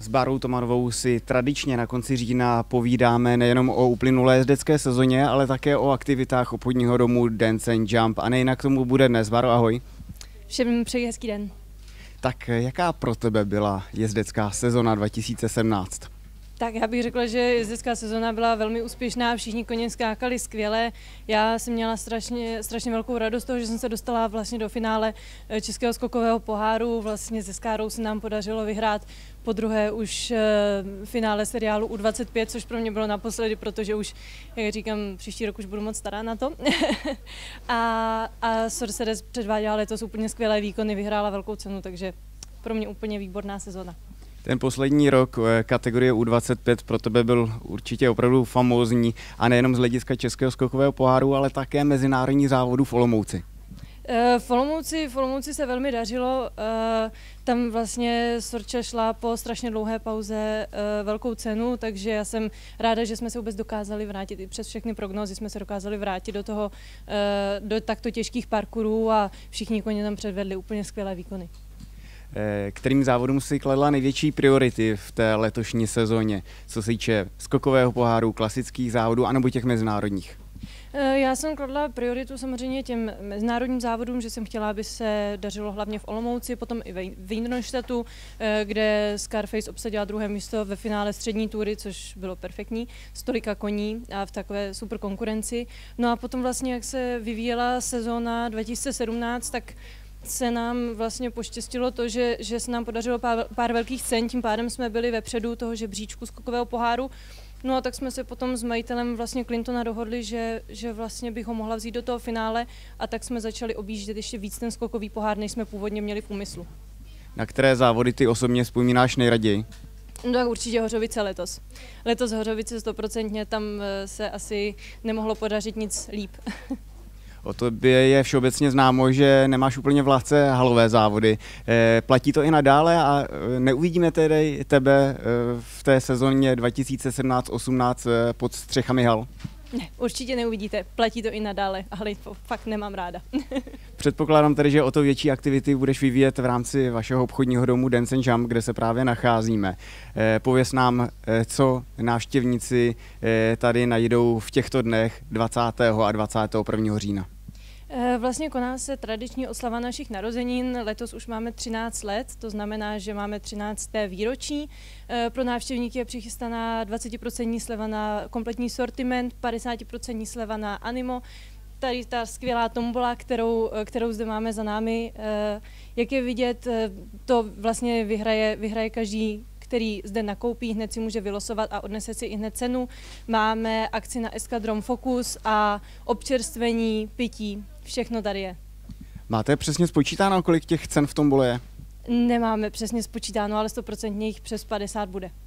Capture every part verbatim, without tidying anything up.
S Bárou Tomanovou si tradičně na konci října povídáme nejenom o uplynulé jezdecké sezóně, ale také o aktivitách obchodního domu Dance and Jump. A nejinak k tomu bude dnes. Báro, ahoj. Všem přeji hezký den. Tak jaká pro tebe byla jezdecká sezona dva tisíce sedmnáct? Tak já bych řekla, že jezdecká sezona byla velmi úspěšná, všichni koně skákali skvěle. Já jsem měla strašně, strašně velkou radost toho, že jsem se dostala vlastně do finále Českého skokového poháru. Vlastně se Skárou se nám podařilo vyhrát po druhé už finále seriálu U dvacet pět, což pro mě bylo naposledy, protože už, jak říkám, příští rok už budu moc stará na to. a, a Sorceress předváděla letos úplně skvělé výkony, vyhrála velkou cenu, takže pro mě úplně výborná sezona. Ten poslední rok kategorie U dvacet pět pro tebe byl určitě opravdu famózní a nejenom z hlediska Českého skokového poháru, ale také mezinárodní závodů v Olomouci. V Olomouci, v Olomouci se velmi dařilo, tam vlastně Sorča šla po strašně dlouhé pauze velkou cenu, takže já jsem ráda, že jsme se vůbec dokázali vrátit, i přes všechny prognózy jsme se dokázali vrátit do toho, do takto těžkých parkourů a všichni koně tam předvedli úplně skvělé výkony. Kterým závodům si kladla největší priority v té letošní sezóně, co se týče skokového poháru, klasických závodů anebo těch mezinárodních? Já jsem kladla prioritu samozřejmě těm mezinárodním závodům, že jsem chtěla, aby se dařilo hlavně v Olomouci, potom i v Ingolstadtu, kde Scarface obsadila druhé místo ve finále střední tury, což bylo perfektní, s tolika koní a v takové super konkurenci. No a potom vlastně, jak se vyvíjela sezóna dva tisíce sedmnáct, tak se nám vlastně poštěstilo to, že, že se nám podařilo pár, pár velkých cen, tím pádem jsme byli vepředu toho žebříčku skokového poháru. No a tak jsme se potom s majitelem vlastně Clintona dohodli, že, že vlastně bych ho mohla vzít do toho finále a tak jsme začali objíždět ještě víc ten skokový pohár, než jsme původně měli v úmyslu. Na které závody ty osobně vzpomínáš nejraději? No tak určitě Hořovice letos. Letos Hořovice stoprocentně, tam se asi nemohlo podařit nic líp. O tobě je všeobecně známo, že nemáš úplně v lehce halové závody. E, platí to i nadále a neuvidíme tedy tebe v té sezóně dva tisíce sedmnáct osmnáct pod střechami hal? Ne, určitě neuvidíte. Platí to i nadále, ale to fakt nemám ráda. Předpokládám tedy, že o to větší aktivity budeš vyvíjet v rámci vašeho obchodního domu Dance and Jump, kde se právě nacházíme. E, pověz nám, co návštěvníci tady najdou v těchto dnech dvacátého a dvacátého prvního října. Vlastně koná se tradiční oslava našich narozenin. Letos už máme třináct let, to znamená, že máme třinácté výročí. Pro návštěvníky je přichystaná dvacet procent sleva na kompletní sortiment, padesát procent sleva na animo. Tady ta skvělá tombola, kterou, kterou zde máme za námi. Jak je vidět, to vlastně vyhraje, vyhraje každý, který zde nakoupí, hned si může vylosovat a odnese si i hned cenu. Máme akci na Eskadron Focus a občerstvení, pití, všechno tady je. Máte přesně spočítáno, kolik těch cen v tombole je? Nemáme přesně spočítáno, ale stoprocentně jich přes padesát bude. E,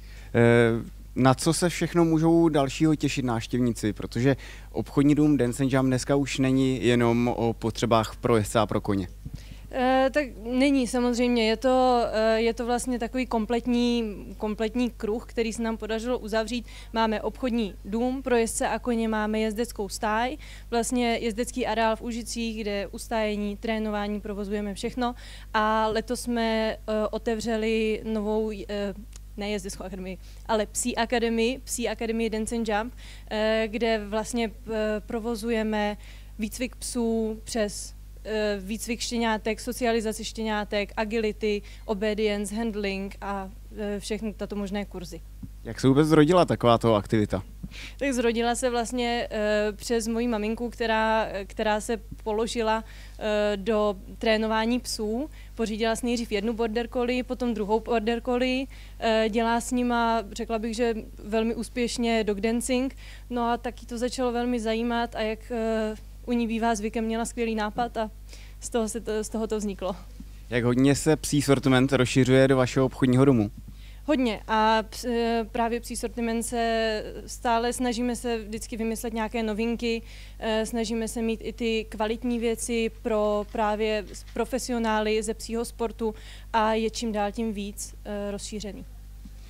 na co se všechno můžou dalšího těšit návštěvníci? Protože obchodní dům Dance and Jump dneska už není jenom o potřebách pro jezdce a pro koně. E, tak není samozřejmě, je to, e, je to vlastně takový kompletní, kompletní kruh, který se nám podařilo uzavřít. Máme obchodní dům pro jezdce a koně, máme jezdeckou stáj, vlastně jezdecký areál v Užicích, kde ustájení, trénování, provozujeme všechno a letos jsme e, otevřeli novou e, ne jezdeckou akademii, ale psí akademii, psí akademii Dance and Jump, e, kde vlastně e, provozujeme výcvik psů přes výcvik štěňátek, socializaci štěňátek, agility, obedience, handling a všechny tato možné kurzy. Jak se vůbec zrodila takováto aktivita? Tak zrodila se vlastně uh, přes moji maminku, která, která se položila uh, do trénování psů. Pořídila s nejdřív jednu border collie, potom druhou border collie. Uh, dělá s nima, řekla bych, že velmi úspěšně dog dancing. No a taky to začalo velmi zajímat a jak uh, u ní bývá zvykem, měla skvělý nápad a z toho, se to, z toho to vzniklo. Jak hodně se psí sortiment rozšiřuje do vašeho obchodního domu? Hodně a právě psí sortiment se stále snažíme se vždycky vymyslet nějaké novinky, snažíme se mít i ty kvalitní věci pro právě profesionály ze psího sportu a je čím dál tím víc rozšířený.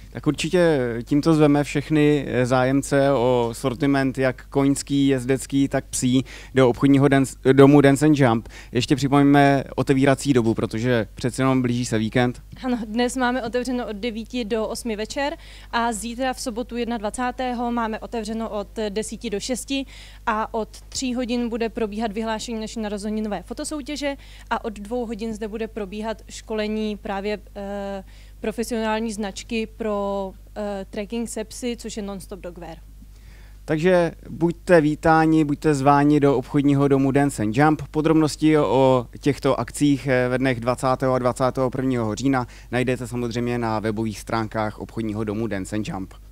Tak určitě tímto zveme všechny zájemce o sortiment jak koňský, jezdecký, tak psí do obchodního dance, domu Dance and Jump. Ještě připomeňme otevírací dobu, protože přece jenom blíží se víkend. Ano, dnes máme otevřeno od devíti do osmi večer a zítra v sobotu dvacátého prvního máme otevřeno od desíti do šesti a od tří hodin bude probíhat vyhlášení naší narozeninové fotosoutěže a od dvou hodin zde bude probíhat školení právě e, profesionální značky pro e, trekking se psy, což je Non-Stop Dog Wear. Takže buďte vítáni, buďte zváni do obchodního domu Dance and Jump. Podrobnosti o těchto akcích ve dnech dvacátého a dvacátého prvního října najdete samozřejmě na webových stránkách obchodního domu Dance and Jump.